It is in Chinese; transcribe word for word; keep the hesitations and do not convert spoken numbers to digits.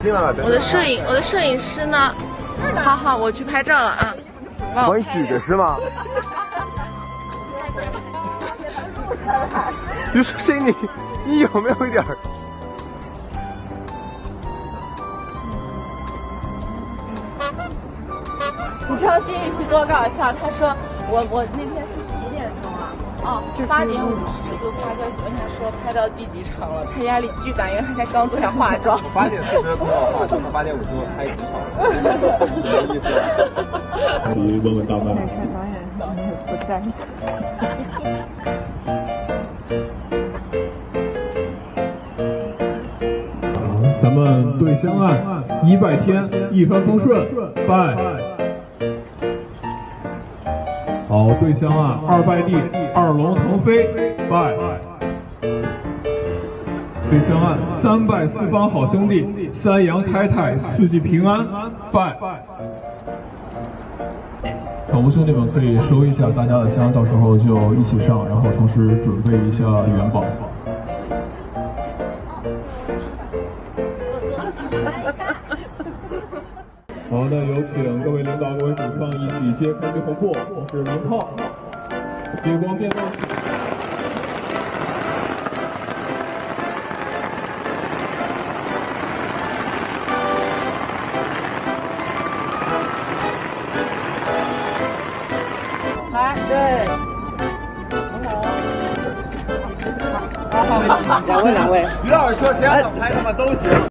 我的摄影，我的摄影师呢？好好，我去拍照了啊。 帮你举着是吗？就说心里，你有没有一点儿？ 你知道丁禹兮多搞笑？他说我我那天是几点钟啊？哦，八点五十就发消息问他说拍到第几场了，他压力巨大，因为他才刚坐下化妆。 八点四十通到化妆，八点五十拍几场？什么意思？ 去问问大麦。 看导演不在。 咱们对相爱一拜天，一帆风顺，拜。好，对相爱二拜地，二龙腾飞，拜。对相爱三拜四方好兄弟，三阳开泰，四季平安，拜。场务兄弟们可以收一下大家的香，到时候就一起上，然后同时准备一下元宝。好，那有请各位领导、各位主创一起揭开这红布，我是龙炮，月光变亮。 来，对， 两位两位， 于老师说谁想拍他们都行。